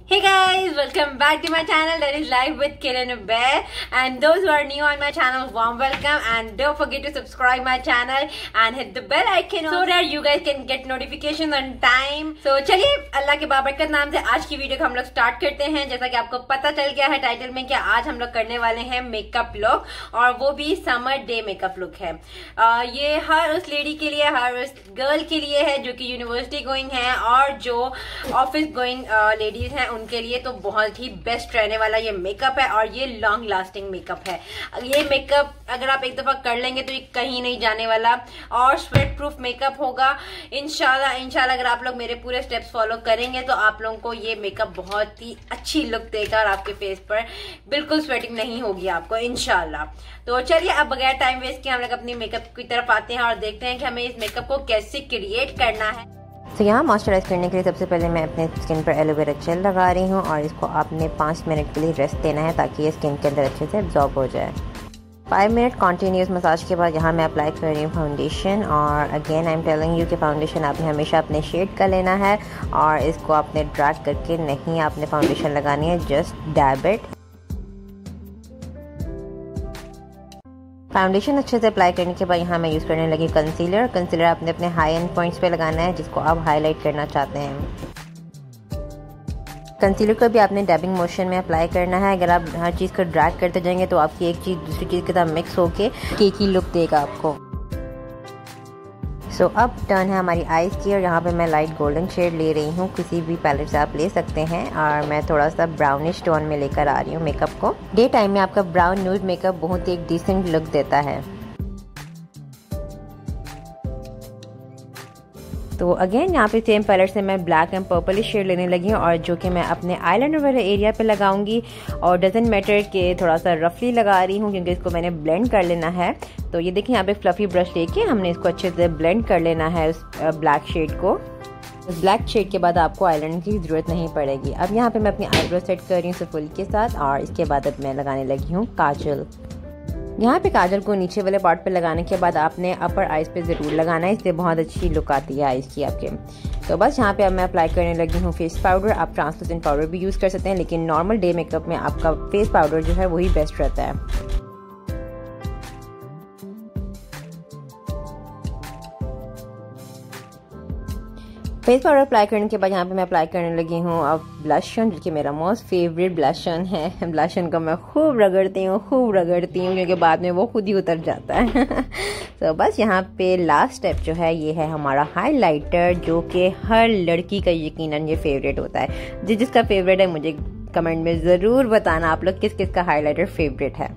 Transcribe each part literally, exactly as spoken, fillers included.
Hey guys, welcome back to my channel that is Live with Kiran and Abaid, and those who are new on my channel, warm welcome, and don't forget to subscribe my channel and hit the bell icon so that you guys can get notifications on time. So चलिए अल्लाह के बाबरकत नाम से आज की video को हम लोग start करते हैं। जैसा कि आपको पता चल गया है टाइटल में कि आज हम लोग करने वाले हैं मेकअप लुक, और वो भी समर डे मेकअप लुक है। आ, ये हर उस लेडी के लिए, हर उस गर्ल के लिए है जो कि यूनिवर्सिटी गोइंग है और जो ऑफिस गोइंग लेडीज हैं उनके लिए तो बहुत ही बेस्ट रहने वाला ये मेकअप है, और ये लॉन्ग लास्टिंग मेकअप है। ये मेकअप अगर आप एक दफा कर लेंगे तो ये कहीं नहीं जाने वाला, और स्वेट प्रूफ मेकअप होगा इंशाल्लाह। इंशाल्लाह अगर आप लोग मेरे पूरे स्टेप्स फॉलो करेंगे तो आप लोगों को ये मेकअप बहुत ही अच्छी लुक देगा और आपके फेस पर बिल्कुल स्वेटिंग नहीं होगी आपको इंशाल्लाह। तो चलिए अब बगैर टाइम वेस्ट किए हम लोग अपनी मेकअप की तरफ आते हैं और देखते हैं कि हमें इस मेकअप को कैसे क्रिएट करना है। तो यहाँ मॉइस्चराइज करने के लिए सबसे पहले मैं अपने स्किन पर एलोवेरा जेल लगा रही हूँ, और इसको आपने पाँच मिनट के लिए रेस्ट देना है ताकि ये स्किन के अंदर अच्छे से एब्जॉर्ब हो जाए। फाइव मिनट कॉन्टीन्यूस मसाज के बाद यहाँ मैं अप्लाई कर रही हूँ फाउंडेशन, और again I am telling you कि फाउंडेशन आपने हमेशा अपने शेड का लेना है, और इसको आपने ड्रैग करके नहीं आपने फाउंडेशन लगानी है, जस्ट डैब इट। फाउंडेशन अच्छे से अप्लाई करने के बाद यहाँ मैं यूज़ करने लगी कंसीलर। कंसीलर आपने अपने हाई एंड पॉइंट्स पे लगाना है जिसको आप हाईलाइट करना चाहते हैं। कंसीलर को भी आपने डैबिंग मोशन में अप्लाई करना है। अगर आप हर चीज़ को ड्रैग करते जाएंगे तो आपकी एक चीज़ दूसरी चीज़ के साथ मिक्स होके केक की लुक देगा आपको। सो so, अब टर्न है हमारी आईज की, और यहाँ पे मैं लाइट गोल्डन शेड ले रही हूँ। किसी भी पैलेट से आप ले सकते हैं, और मैं थोड़ा सा ब्राउनिश टोन में लेकर आ रही हूँ मेकअप को। डे टाइम में आपका ब्राउन न्यूड मेकअप बहुत ही एक डिसेंट लुक देता है। तो अगेन यहाँ पे सेम पैलेट से मैं ब्लैक एंड पर्पल शेड लेने लगी हूँ, और जो कि मैं अपने आईलाइनर वाले एरिया पे लगाऊंगी, और डजंट मैटर के थोड़ा सा रफली लगा रही हूँ क्योंकि इसको मैंने ब्लेंड कर लेना है। तो ये देखिए यहाँ पे फ्लफी ब्रश लेके हमने इसको अच्छे से ब्लेंड कर लेना है उस ब्लैक शेड को। उस ब्लैक शेड के बाद आपको आईलाइनर की ज़रूरत नहीं पड़ेगी। अब यहाँ पे मैं अपनी आईब्रो सेट कर रही हूँ फुल के साथ, और इसके बाद अब मैं लगाने लगी हूँ काजल। यहाँ पे काजल को नीचे वाले पार्ट पे लगाने के बाद आपने अपर आइज पे ज़रूर लगाना है, इससे बहुत अच्छी लुक आती है आइज की आपके। तो बस यहाँ पे अब मैं अप्लाई करने लगी हूँ फेस पाउडर। आप ट्रांसलूसेंट पाउडर भी यूज़ कर सकते हैं, लेकिन नॉर्मल डे मेकअप में आपका फेस पाउडर जो है वही बेस्ट रहता है। फेस पाउडर अप्लाई करने के बाद यहाँ पे मैं अप्लाई करने लगी हूँ अब ब्लश ऑन, जो कि मेरा मोस्ट फेवरेट ब्लश ऑन है। ब्लश ऑन को मैं खूब रगड़ती हूँ खूब रगड़ती हूँ क्योंकि बाद में वो खुद ही उतर जाता है। तो बस यहाँ पे लास्ट स्टेप जो है ये है हमारा हाइलाइटर, जो कि हर लड़की का यकीनन ये फेवरेट होता है। जिस जिसका फेवरेट है मुझे कमेंट में ज़रूर बताना आप लोग किस किस का हाइलाइटर फेवरेट है।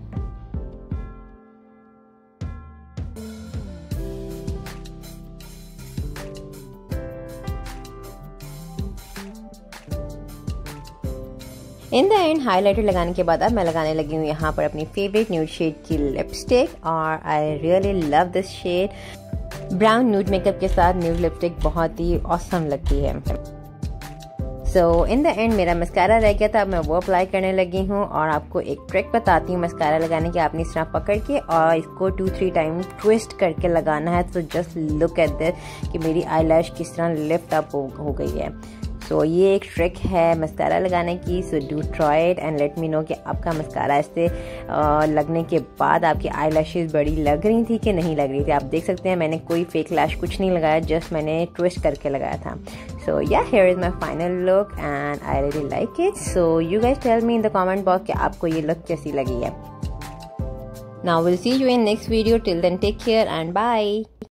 इन द एंड हाइलाइटर लगाने के बाद अब मैं लगाने लगी हूँ यहाँ पर अपनी फेवरेट न्यूड शेड की लिपस्टिक, और I really love this shade. Brown nude makeup के साथ न्यूड लिपस्टिक बहुत ही ऑसम लगती है। सो इन द एंड मेरा मस्कारा रह गया था, मैं वो अप्लाई करने लगी हूँ। और आपको एक ट्रिक बताती हूँ मस्कारा लगाने की। आपने इस तरह पकड़ के और इसको टू थ्री टाइम ट्विस्ट करके लगाना है। तो जस्ट लुक एट दिस कि मेरी आईलैश किस तरह लिफ्ट अप हो, हो गई है। सो so, ये एक ट्रिक है मस्कारा लगाने की। So do try it and let me know कि आपका मस्कारा ऐसे लगने के बाद आपकी आई लैशेज़ बड़ी लग रही थी कि नहीं लग रही थी। आप देख सकते हैं मैंने कोई फेक लैश कुछ नहीं लगाया, जस्ट मैंने ट्विस्ट करके लगाया था। So yeah here is my final look and I really like it. So you guys tell me in the comment box कि आपको ये लुक कैसी लगी है। Now will see you in next video. Till then take care and bye.